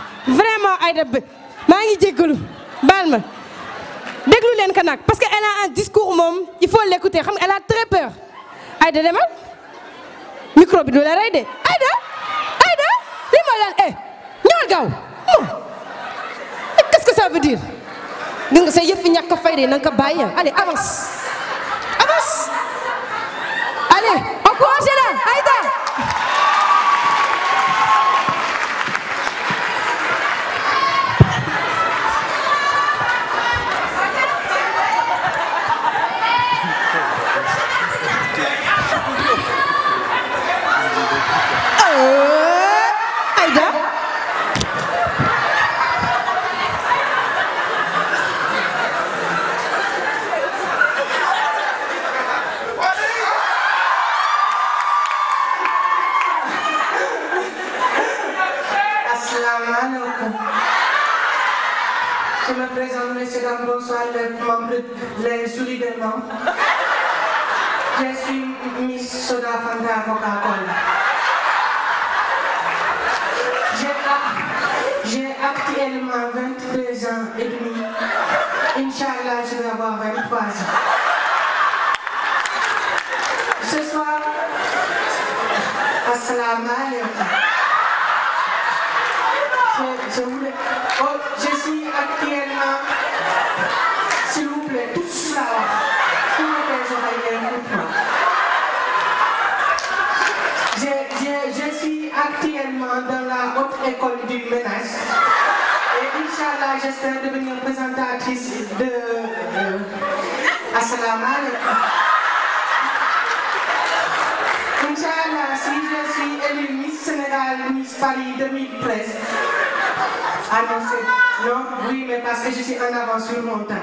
vraiment Aïda maa ngi jéggalu baal ma déglu leen ko nag parce que elle a un discours moom il faut l'écouter xam nga elle a très peur Aïda demal micro bi du la rey de Aïda li ma laan ñëwal gaaw qu'est-ce que ça veut dire gis nga sa yëf fi ñàkk fayda na nga ko bàyyi allez avance allez encouragez-la Aïda Je me présente, messieurs, dames, bonsoir, les membres, les souris des membres. Je suis Miss Soda Fanta Coca-Cola. J'ai actuellement 22 ans et demi. Inch'Allah, je vais avoir 23 ans. Ce soir, assalamu alaikum. Je suis actuellement, s'il vous plaît, tous là, tous les oreilles, je suis actuellement dans la haute école du ménage et Inch'Allah, j'espère devenir présentatrice de Assalamu alaikum. Inch'Allah, si je suis élue Miss Sénégal, Miss Paris 2013, annoncé. Non, oui, mais parce que je suis en avance sur mon temps.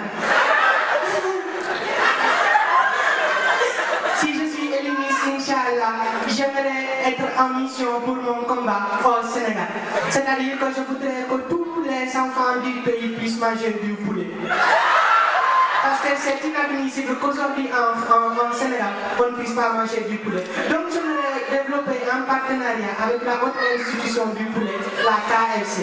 Si je suis élue Miss, Inch'Allah, j'aimerais être en mission pour mon combat au Sénégal. C'est-à-dire que je voudrais que tous les enfants du pays puissent manger du poulet. Parce que c'est inadmissible qu'aujourd'hui en Sénégal, on ne puisse pas manger du poulet. Donc je voudrais développer un partenariat avec la haute institution du poulet, la KFC.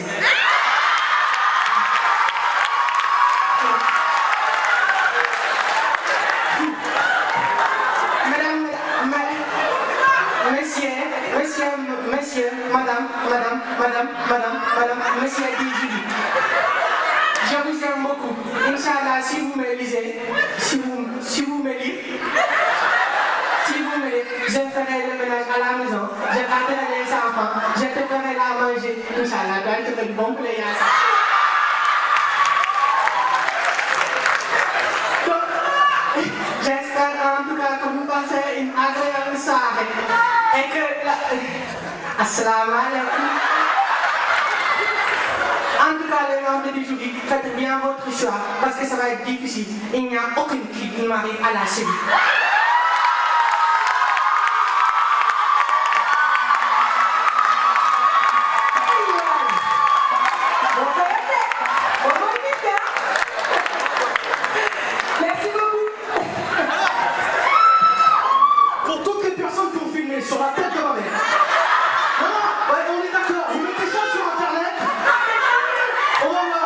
Messieurs, madame, monsieur Djili, je vous aime beaucoup. Inch'Allah, si vous me lisez, si vous me lisez, je ferai le ménage à la maison, je garderai les enfants, je te ferai la manger. Inch'Allah, tu vas te faire du bon poulet. J'espère en tout cas que vous passez une agréable soirée et que Assalamu alaikum. En tout cas, les membres du jury, faites bien votre choix parce que ça va être difficile. Il n'y a aucune qui m'arrive à la cheville. Merci beaucoup. Pour toutes les personnes qui ont filmé sur la tête de ma mère. Ouais, on est d'accord. Vous mettez ça sur internet. On va voir.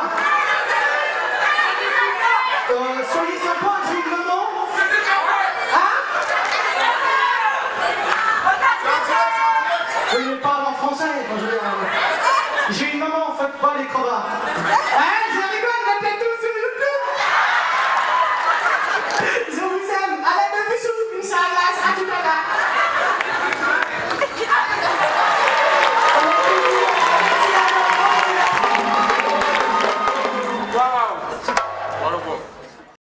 Soyez sympa, j'ai une maman. Hein? Oui, mais parle en français. J'ai une maman, en fait, pas les crevas. Hein, vous avez